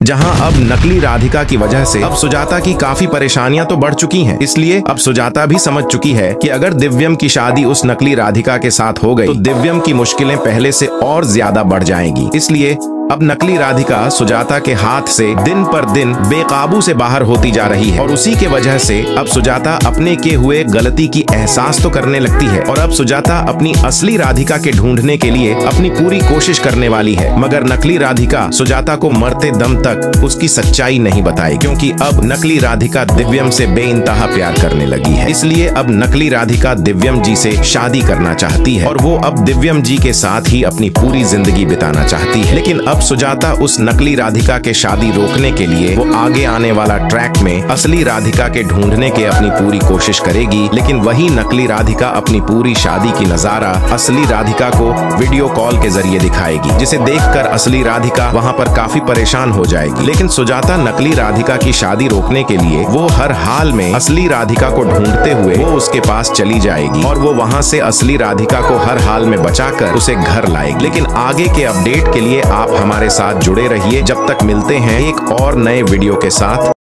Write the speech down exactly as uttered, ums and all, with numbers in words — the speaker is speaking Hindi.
जहां अब नकली राधिका की वजह से अब सुजाता की काफी परेशानियां तो बढ़ चुकी हैं। इसलिए अब सुजाता भी समझ चुकी है कि अगर दिव्यम की शादी उस नकली राधिका के साथ हो गई तो दिव्यम की मुश्किलें पहले से और ज्यादा बढ़ जाएंगी। इसलिए अब नकली राधिका सुजाता के हाथ से दिन पर दिन बेकाबू से बाहर होती जा रही है और उसी के वजह से अब सुजाता अपने के हुए गलती की एहसास तो करने लगती है और अब सुजाता अपनी असली राधिका के ढूंढने के लिए अपनी पूरी कोशिश करने वाली है। मगर नकली राधिका सुजाता को मरते दम तक उसकी सच्चाई नहीं बताए, क्योंकि अब नकली राधिका दिव्यम से बेइंतहा प्यार करने लगी है। इसलिए अब नकली राधिका दिव्यम जी से शादी करना चाहती है और वो अब दिव्यम जी के साथ ही अपनी पूरी जिंदगी बिताना चाहती है। लेकिन अब सुजाता उस नकली राधिका के शादी रोकने के लिए वो आगे आने वाला ट्रैक में असली राधिका के ढूंढने के अपनी पूरी कोशिश करेगी। लेकिन वही नकली राधिका अपनी पूरी शादी की नजारा असली राधिका को वीडियो कॉल के जरिए दिखाएगी, जिसे देखकर असली राधिका वहां पर काफी परेशान हो जाएगी। लेकिन सुजाता नकली राधिका की शादी रोकने के लिए वो हर हाल में असली राधिका को ढूंढते हुए वो उसके पास चली जाएगी और वो वहां से असली राधिका को हर हाल में बचाकर उसे घर लाएगी। लेकिन आगे के अपडेट के लिए आप हमारे साथ जुड़े रहिए। जब तक मिलते हैं एक और नए वीडियो के साथ।